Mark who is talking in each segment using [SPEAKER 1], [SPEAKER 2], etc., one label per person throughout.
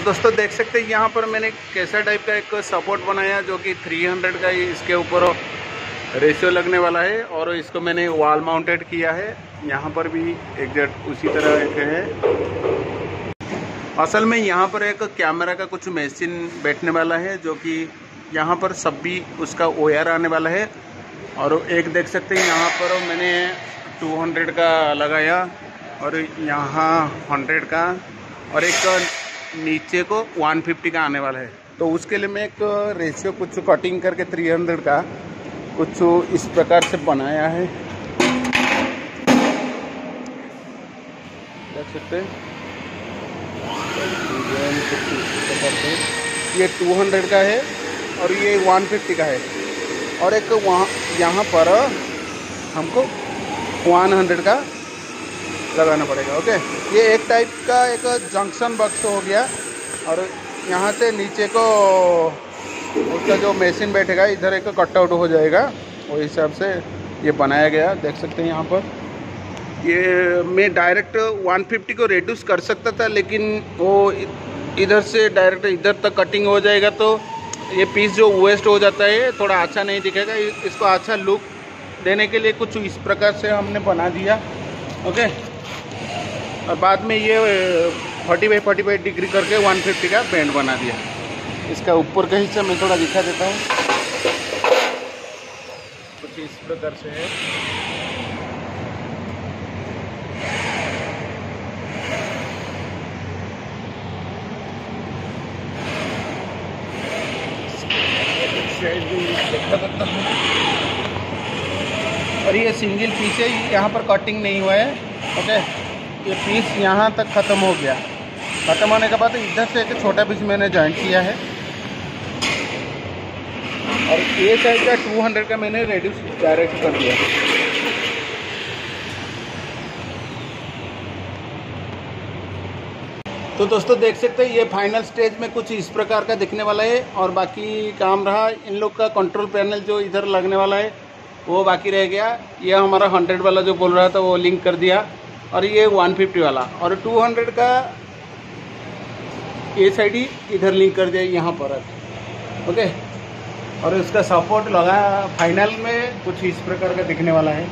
[SPEAKER 1] दोस्तों देख सकते हैं यहाँ पर मैंने कैसा टाइप का एक सपोर्ट बनाया जो कि 300 का ही इसके ऊपर रेशियो लगने वाला है और इसको मैंने वॉल माउंटेड किया है। यहाँ पर भी एग्जैक्ट उसी तरह एक है। असल में यहाँ पर एक कैमरा का कुछ मशीन बैठने वाला है जो कि यहाँ पर सब भी उसका ओयर आने वाला है। और एक देख सकते हैं यहाँ पर मैंने 200 का लगाया और यहाँ 100 का और एक नीचे को 150 का आने वाला है। तो उसके लिए मैं एक रेशियो कुछ कटिंग करके 300 का कुछ इस प्रकार से बनाया है, देख सकते हैं। ये 200 का है और ये 150 का है और एक वहाँ यहाँ पर हमको 100 का लगाना पड़ेगा। ओके, ये एक टाइप का एक जंक्शन बॉक्स हो गया और यहाँ से नीचे को उसका जो मशीन बैठेगा इधर एक कटआउट हो जाएगा। वो हिसाब से ये बनाया गया, देख सकते हैं यहाँ पर। ये मैं डायरेक्ट 150 को रिड्यूस कर सकता था लेकिन वो इधर से डायरेक्ट इधर तक कटिंग हो जाएगा तो ये पीस जो वेस्ट हो जाता है थोड़ा अच्छा नहीं दिखेगा। इसको अच्छा लुक देने के लिए कुछ इस प्रकार से हमने बना दिया। ओके, और बाद में ये 40/45 डिग्री करके 150 का बैंड बना दिया। इसका ऊपर का हिस्सा मैं थोड़ा दिखा देता हूँ, कुछ इस प्रकार से है। और ये सिंगल पीस है, यहाँ पर कटिंग नहीं हुआ है। ओके, ये पीस यहाँ तक ख़त्म हो गया। ख़त्म होने के बाद इधर से एक छोटा पीस मैंने जॉइंट किया है और ये साइड का 200 का मैंने रेड्यूस डायरेक्ट कर दिया। तो दोस्तों देख सकते हैं ये फाइनल स्टेज में कुछ इस प्रकार का दिखने वाला है और बाकी काम रहा इन लोग का कंट्रोल पैनल जो इधर लगने वाला है वो बाकी रह गया। ये हमारा 100 वाला जो बोल रहा था वो लिंक कर दिया और ये 150 वाला और 200 का ये साइड ही इधर लिंक कर दिया यहाँ पर। ओके, और इसका सपोर्ट लगा फाइनल में कुछ इस प्रकार का दिखने वाला है।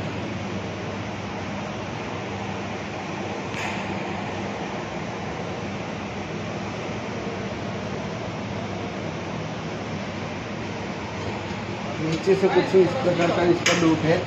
[SPEAKER 1] नीचे से कुछ इस प्रकार का इसका लुक है।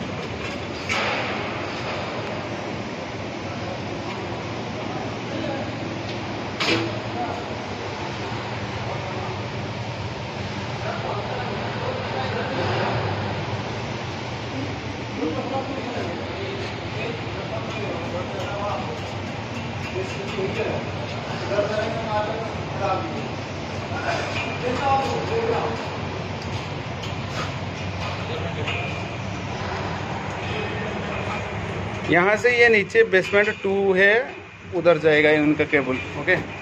[SPEAKER 1] यहाँ से ये नीचे बेसमेंट 2 है, उधर जाएगा उनका केबल। ओके।